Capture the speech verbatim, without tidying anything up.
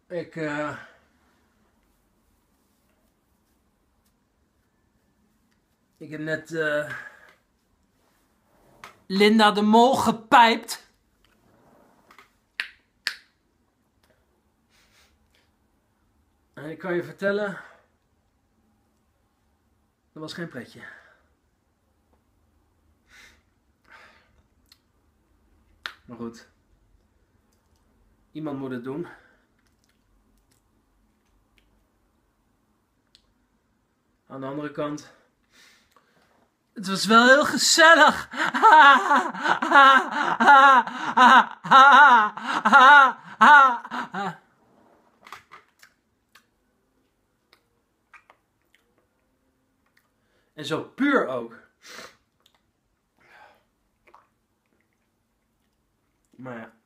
Ik, uh... ik heb net uh... Linda de Mol gepijpt. En ik kan je vertellen, dat was geen pretje. Maar goed, iemand moet het doen. Aan de andere kant, het was wel heel gezellig. En zo puur ook. Maar ja.